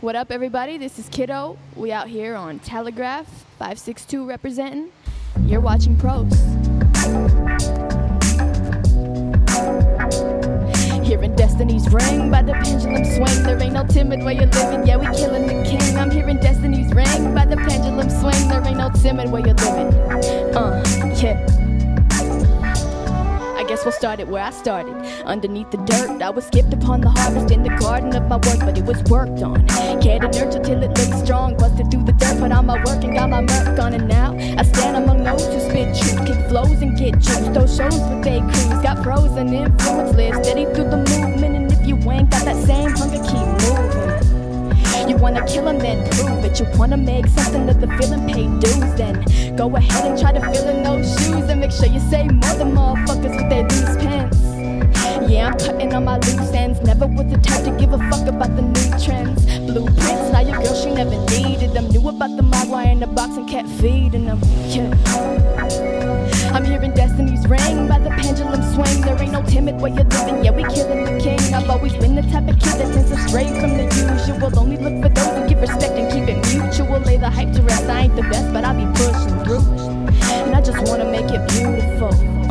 What up, everybody? This is Kiddo. We out here on Telegraph, 562 representing. You're watching Pros. Hearing Destiny's ring by the pendulum swing. There ain't no timid way you're living. Yeah, we killing the king. I'm hearing Destiny's ring by the pendulum swing. There ain't no timid way you're living. Yeah. I guess we'll start it where I started. Underneath the dirt, I was skipped upon the harvest in the garden of my work, but it was worked on. Cared to nurture till it looked strong. Busted through the dirt, put on my work and got my murk on. And now I stand among those who spit truth, kick flows and get juice. Those shows with they crews got pros and influence, live steady through the movement. And if you ain't got that same hunger, keep moving. You wanna kill them, then prove it. You wanna make something of the feeling, pay dues. Then go ahead and try to fill in those shoes, and make sure you say more than motherfuckers with their loose pants. Yeah, I'm cutting on my loose ends. Never was the type to give a fuck about the new trends. Blueprints, now your girl, she never needed them. Knew about the Mogwai in the box and kept feeding them. Yeah. I'm hearing Destiny's ring by the pendulum swing. There ain't no timid way you're living. Yeah, we killing the king. I've always been the type of kid that tends to stray from the usual. Only look for those who give respect and keep it mutual. Lay the hype to rest. I ain't the best, but I'll be pushing through. And I just wanna make it beautiful.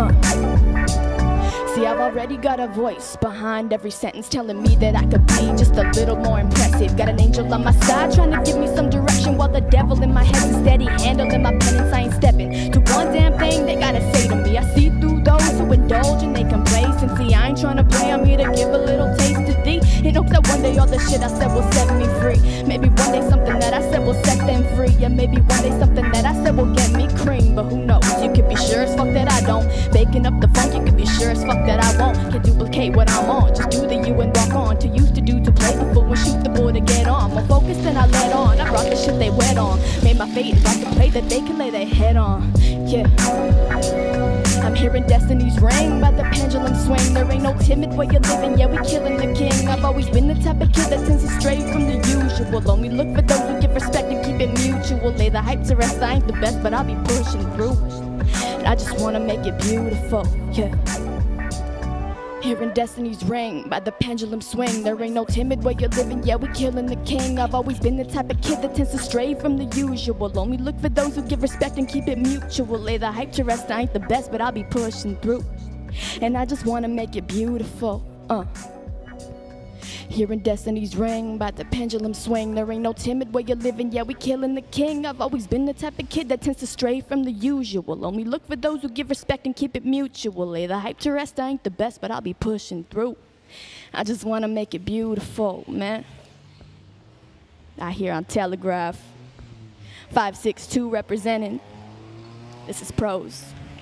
See, I've already got a voice behind every sentence telling me that I could be just a little more impressive. Got an angel on my side trying to give me some direction, while the devil in my head is steady handling my penance. I ain't stepping to one damn thing they gotta say to me. I see through those who indulge in their complacency. I ain't trying to play, I'm here to give a little taste of thee. And hopes that one day all the shit I said will set me free. Maybe one day something that I said will set them free. Yeah, maybe one day something that I said will get me cream. But who knows, you could be sure as fuck that I don't. Baking up the funk, you could be sure as fuck that I won't. Can duplicate what I'm on, just do the you and walk on. Too used to do to play the fool and shoot the bull to get on. More focused than I let on, I brought the shit they wet on. Made my fate about to play that they can lay their head on. Yeah. I'm hearing Destiny's ring by the pendulum swing. There ain't no timid way you're living, yeah, we killing the king. I've always been the type of kid that tends to stray from the usual. Only look for those who give respect and keep it mutual. Lay the hype to rest, I ain't the best, but I'll be pushing through. And I just wanna make it beautiful, yeah. Hearing Destiny's ring by the pendulum swing. There ain't no timid way you're living, yeah, we killing the king. I've always been the type of kid that tends to stray from the usual. Only look for those who give respect and keep it mutual. Lay the hype to rest, I ain't the best, but I'll be pushing through. And I just wanna make it beautiful, Hearing Destiny's ring by the pendulum swing. There ain't no timid way you're living, yeah, we killing the king. I've always been the type of kid that tends to stray from the usual. Only look for those who give respect and keep it mutual. Lay the hype to rest, I ain't the best, but I'll be pushing through. I just wanna make it beautiful, man. Out here on Telegraph, 562 representing. This is Pros.